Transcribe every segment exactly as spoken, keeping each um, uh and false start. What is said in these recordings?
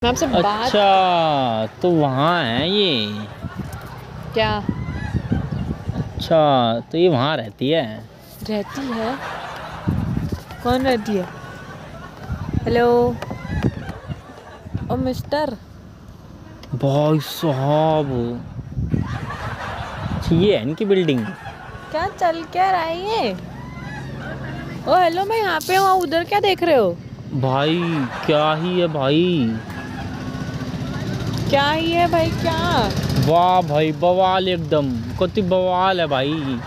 मैं आपसे बात। अच्छा तो वहाँ है ये। क्या? अच्छा तो ये वहाँ रहती है। रहती है? कौन रहती है? हेलो ओ मिस्टर। भाई साहब ये है इनकी बिल्डिंग। क्या चल क्या रहा है ये? ओ हेलो, मैं यहाँ पे हूँ, उधर क्या देख रहे हो? भाई क्या ही है भाई। क्या ही है भाई क्या? वाह भाई बवाल एकदम कति बवाल है भाई।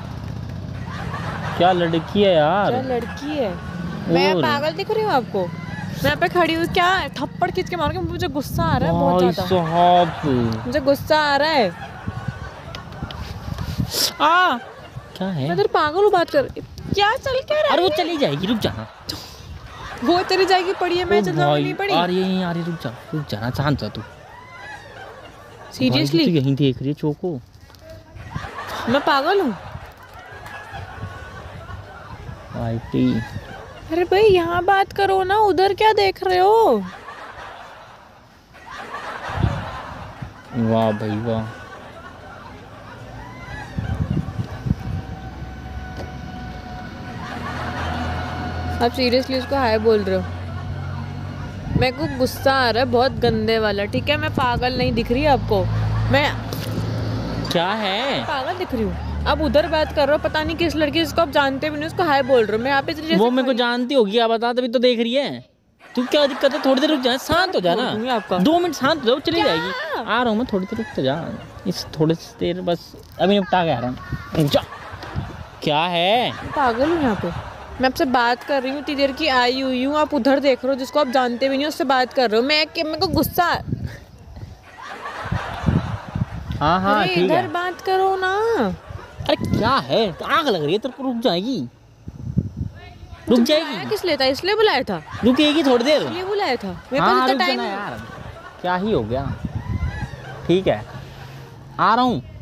क्या लड़की है यार। क्या लड़की है? मैं पागल दिख रही हूँ आपको? मैं यहाँ पे खड़ी हूँ, क्या थप्पड़ खींच के मारोगे? मुझे गुस्सा आ रहा है बहुत भाई ज्यादा। साहब मुझे गुस्सा आ रहा है। आ क्या है? मैं तेरे पागल हूँ बात कर। क्या चल क्या रहा है? अरे वो चली जाएगी रुक जाना। वो चली जाएगी पड़ी है, मैं चल जाऊंगी नहीं पड़ी। आ रही है आ रही रुक जा रुक जाना शांत हो तू। सीरियसली तो यहीं देख रही है चोको। मैं पागल हूँ? आईटी। अरे भाई यहाँ बात करो ना, उधर क्या देख रहे हो? वाह भाई वाह। आप सीरियसली उसको हाय बोल रहे हो? मेरे को गुस्सा आ रहा है बहुत गंदे वाला। ठीक है, मैं पागल नहीं दिख रही आपको? मैं क्या है? पागल दिख रही हूँ? अब उधर बात कर रहे हो, पता नहीं किस लड़की जिसको आप जानते भी नहीं उसको हाय बोल रहे हो। मैं यहाँ पे वो मेरे को जानती होगी, क्या बता तभी तो देख रही है। तू क्या दिक्कत है? थोड़ी देर रुक जा, शांत हो जाना। आपका दो मिनट शांत हो जाओ, चली जाएगी। आ रहा हूँ मैं, थोड़ी देर रुक तो जा। इस थोड़ी देर बस अभी निपटा के आ रहा हूँ। जा। क्या है? पागल हूँ यहाँ पे? मैं आपसे बात कर रही हूँ, इतनी देर की आई हुई हूँ, आप उधर देख रहे हो जिसको आप जानते भी नहीं उससे बात कर रहे हो। मैं मेरे को गुस्सा। हाँ हाँ ठीक है। इधर बात करो ना। अरे क्या है? आग लग रही है तेरे को, रुक जाएगी। रुक जाएगी। किस लिए था? इसलिए बुलाया था? रुकेगी थोड़ी देर। इसलिए बुलाया था? मेरे हाँ पास रुक इतना जाना टाइम। यार, क्या ही हो गया। ठीक है आ रहा हूँ,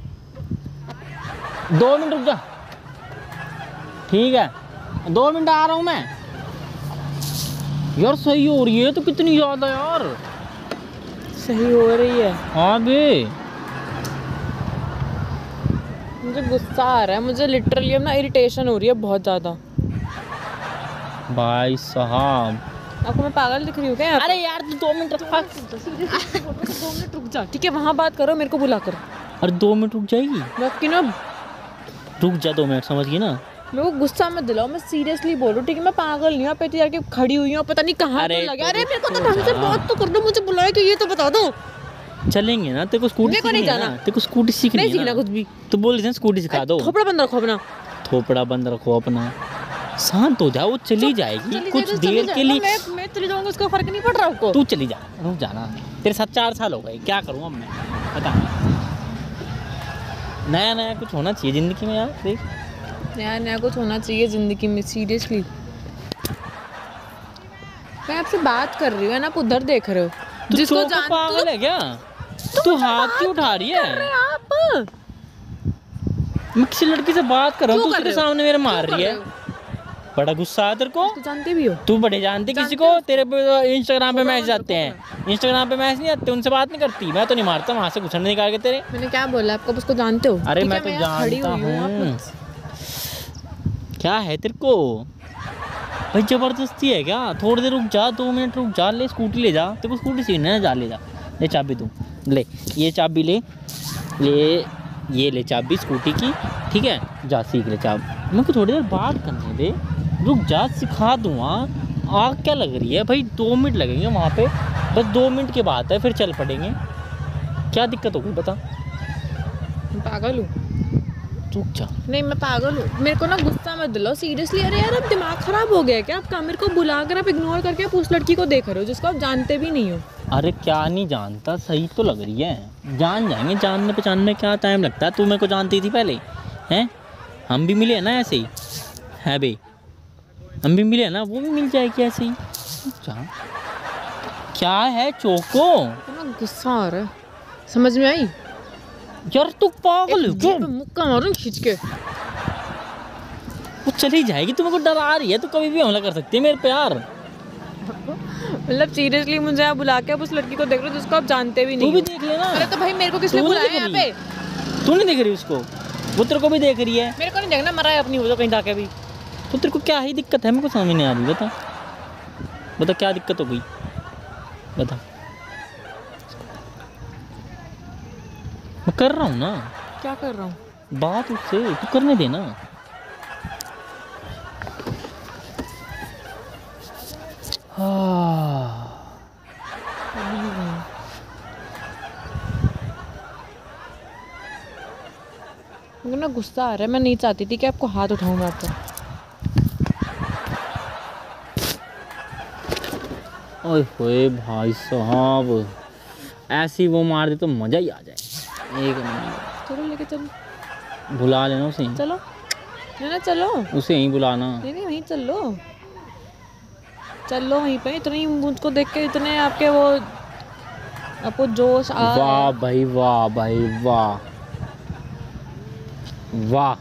दो मिनट रुक जा। ठीक है दो मिनट आ रहा हूँ मैं। यार सही हो रही है तो कितनी ज्यादा यार। सही हो रही है? हाँ बे। मुझे गुस्सा आ रहा है, मुझे लिटरली अब ना इरिटेशन हो रही है बहुत ज़्यादा। भाई साहब आपको मैं पागल दिख रही हूँ क्या? अरे यार तू दो मिनट दो मिनट रुक जा। ठीक है वहाँ बात करो, मेरे को बुला कर। अरे दो मिनट रुक जाएगी। मैं आपकी ना रुक जा दो मिनट, समझ गई ना। मेरे को गुस्सा मत दिलाओ, मैं सीरियसली बोल रही हूँ। ठीक है मैं पागल नहीं हूँ, आप इतनी देर खड़ी हुई हूँ, पता नहीं कहाँ तो लगे। अरे मेरे को तो ढंग से बात तो कर दो, मुझे बुलाया कि ये तो बता दो। चलेंगे ना, तेरे को स्कूटी मेरे को नहीं जाना। तेरे को स्कूटी सीखनी नहीं है सीखना कुछ भी। तो बोल रही स्कूटी सिखा दो। थोपड़ा बंद रखो अपना। थोपड़ा बंद रखो अपना। शांत हो जा, वो चली जाएगी कुछ देर के लिए। मैं मैं चली जाऊंगा, उसका फर्क नहीं पड़ रहा आपको? तू चली जा, रुक जाना। तेरे साथ चार साल हो गए, क्या करूँ अब मैं बता। नया नया कुछ होना चाहिए जिंदगी में यार। देख नया नया कुछ होना चाहिए जिंदगी में, सीरियसली। मैं आपसे बात कर रही हूँ ना, आप उधर देख रहे हो जिसको जानते हो। पागल है क्या तू? हाथ क्यों उठा रही है? आप मैं किसी लड़की से बात कर रहा हूँ, तू उसके सामने मेरे मार रही है। बड़ा गुस्सा है तेरे को? तो जानते भी हो? तू बड़े जानते किसी को? तेरे पे इंस्टाग्राम पे मैसेज आते हैं, इंस्टाग्राम पे मैसेज नहीं आते, उनसे बात नहीं करती। मैं तो नहीं मारता, वहाँ से घुसड़ निकाल के तेरे। मैंने क्या बोला आपको? उसको जानते हो? अरे मैं तो जानता हूँ। क्या है तेरे को भाई? जबरदस्ती है क्या? थोड़ी देर रुक जा, दो मिनट रुक जा। ले स्कूटी ले जा, तेरे को स्कूटी सीखना है, जा ले जा। ले चाबी तू ले, ये चाबी ले ले ये ले चाबी स्कूटी की। ठीक है जा सीख ले चाबी। मेरे को थोड़ी देर बात करने दे, रुक जा सिखा दूँगा। आग क्या लग रही है भाई? दो मिनट लगेंगे वहाँ पे, बस दो मिनट के बाद है, फिर चल पड़ेंगे। क्या दिक्कत हो गई बता? पागल हूँ? रुक जा। नहीं मैं पागल हूँ, मेरे को ना गुस्सा मत दिलाओ सीरियसली। अरे यार अब दिमाग खराब हो गया क्या आपका? मेरे को बुलाकर आप इग्नोर करके आप उस लड़की को देख रहे हो जिसको आप जानते भी नहीं हो। अरे क्या नहीं जानता, सही तो लग रही है। जान जाएंगे, जानने पहचानने में क्या टाइम लगता है। तू मेरे को जानती थी पहले हैं? हम भी मिले ना ऐसे ही है बे, हम भी मिले ना, वो भी मिल जाएगी ऐसे ही। क्या है चोको? इतना गुस्सा आ रहा है, समझ में आई? यार तू पागल है क्या? मुक्का मारूं खींच के। वो चली जाएगी, तू मेरे को डरा रही है। तू कभी भी हमला कर सकती है मेरे पे यार। मतलब सीरियसली मुझे आप बुला के आप उस लड़की को देख रहे हो जिसको आप जानते भी तू नहीं भी हो। देख लेना। अरे तो भाई मेरे को किसने तू नहीं बुलाया देख यहाँ रही? पे? तू नहीं देख रही उसको, वो तेरे को भी देख रही है। मेरे को नहीं देखना, मरा है अपनी वो तो कहीं जाके भी। तो तेरे को क्या ही दिक्कत है, मेरे को समझ नहीं आ रही। बता बता क्या दिक्कत हो गई, बता। मैं कर रहा हूँ ना क्या कर रहा हूँ? बात उससे, तू करने देना। हाँ मुझे ना गुस्सा आ रहा है, मैं नहीं चाहती थी कि आपको हाथ उठाऊं मैं आपको। ओए होए भाई साहब, ऐसी वो मार दे तो मजा ही आ जाए। एक मिनट, चलो लेके चलो, बुला लेना उसे, चलो नहीं ना चलो, उसे यहीं बुलाना। नहीं नहीं वहीं चल लो, चलो वहीं पे। इतनी मुझको देख के इतने आपके वो आपको जोश आ रहा वाह है। भाई वाह भाई वाह वाह।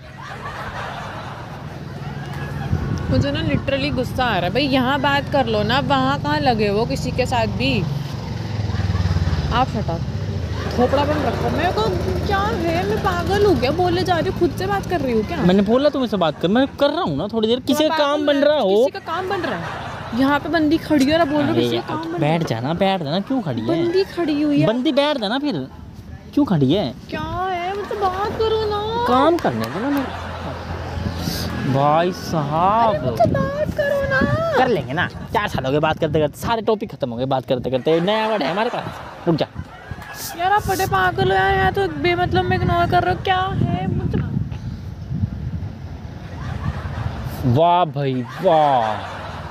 मुझे ना लिटरली गुस्सा आ रहा है भाई। यहाँ बात कर लो ना, वहाँ कहाँ लगे वो किसी के साथ भी। आप हटा खोपड़ा बन रखो। मेरे को क्या है, मैं पागल हूँ क्या? बोले जा रही हूँ, खुद से बात कर रही हूँ क्या? मैंने बोला तुम इससे बात कर, मैं कर रहा हूँ ना थोड़ी देर। किसी का काम बन रहा हो, किसी का काम बन रहा है। यहाँ पे बंदी खड़ी है और बोल रहे हो अरे किसी का यार, काम बन रहा बैठ है। जाना बैठ जाना, क्यों खड़ी है? बंदी खड़ी हुई है। बंदी बैठ जाना, फिर क्यों खड़ी है? क्या है, मतलब बात करो ना। काम करने दो ना मेरे भाई साहब। मुझसे बात करो ना। कर लेंगे ना, चार साल हो गए बात करते करते, सारे टॉपिक खत्म हो गए बात करते करते। नया वर्ड है हमारे पास, रुक जा। यार आप बड़े पागल हो यार, यहाँ तो बेमतलब में इग्नोर कर रहे हो। क्या है मुझे? वाह भाई वाह।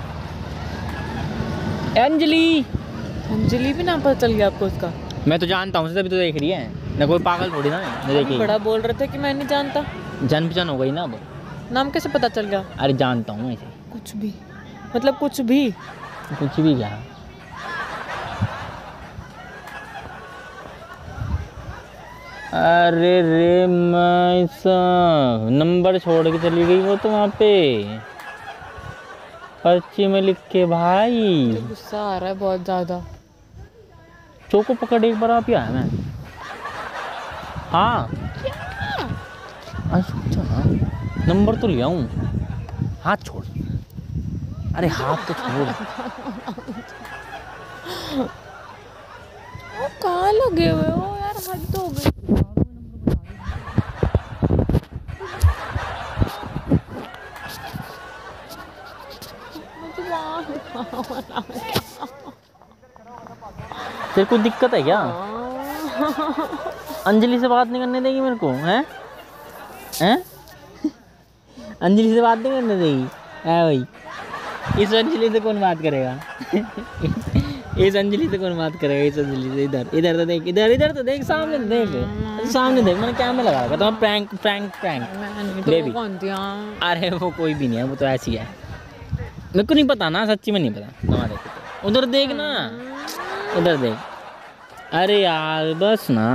अंजलि, अंजलि भी नाम पता चल गया आपको उसका? मैं तो जानता हूँ, तभी तो देख रही है ना, कोई पागल थोड़ी ना है। मैं अभी देखी बड़ा बोल रहे थे कि मैं नहीं जानता। जान पहचान हो गई ना अब। नाम कैसे पता चल गया? अरे जानता हूँ ऐसे, कुछ भी मतलब कुछ भी। कुछ भी क्या। अरे रे मैं सा नंबर छोड़ के चली गई वो तो वहाँ पे पर्ची में लिख के। भाई मुझे गुस्सा आ रहा है बहुत ज़्यादा। चोको पकड़ एक बार आप ही आया मैं। हाँ अच्छा, नंबर तो लिया हूँ, हाथ छोड़। अरे हाथ तो छोड़। वो कहाँ लगे हुए हो यार, हद हो गई। मुझे वहाँ- तेरे को दिक्कत है क्या? अंजलि से बात नहीं करने देगी मेरे को, हैं हैं? अंजलि से बात नहीं करने देगी? है भाई, इस अंजलि से कौन बात करेगा? इस अंजलि से कौन बात करेगा? इस अंजलि से। इधर इधर तो देख, इधर इधर तो देख, सामने तो देख, सामने देख। मैंने क्या में लगा रखा था, प्रैंक प्रैंक प्रैंक मैंने तो बेबी। वो कौन थी? हाँ अरे वो कोई भी नहीं है, वो तो ऐसी है। मेरे को नहीं पता ना, सच्ची में नहीं पता। नवा देखो, उधर देख ना, उधर देख। अरे यार बस ना,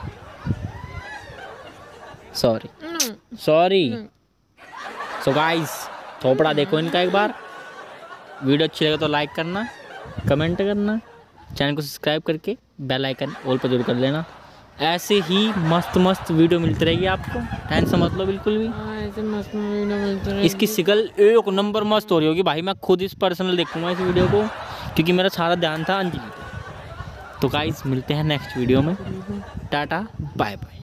सॉरी सॉरी। सो गाइस, थोपड़ा देखो इनका एक बार। वीडियो अच्छी लगे तो लाइक करना, कमेंट करना, चैनल को सब्सक्राइब करके बेल आइकन ऑल पर जरूर कर लेना। ऐसे ही मस्त मस्त वीडियो मिलती रहेगी आपको, टेंशन मत लो बिल्कुल भी। हाँ, ऐसे मस्त वीडियो मिलते रहेंगे। इसकी शिकल एक नंबर मस्त हो रही होगी भाई। मैं खुद इस पर्सनल देखूंगा इस वीडियो को, क्योंकि मेरा सारा ध्यान था अंजलि पे। तो गाइस मिलते हैं नेक्स्ट वीडियो में। Tata bye bye.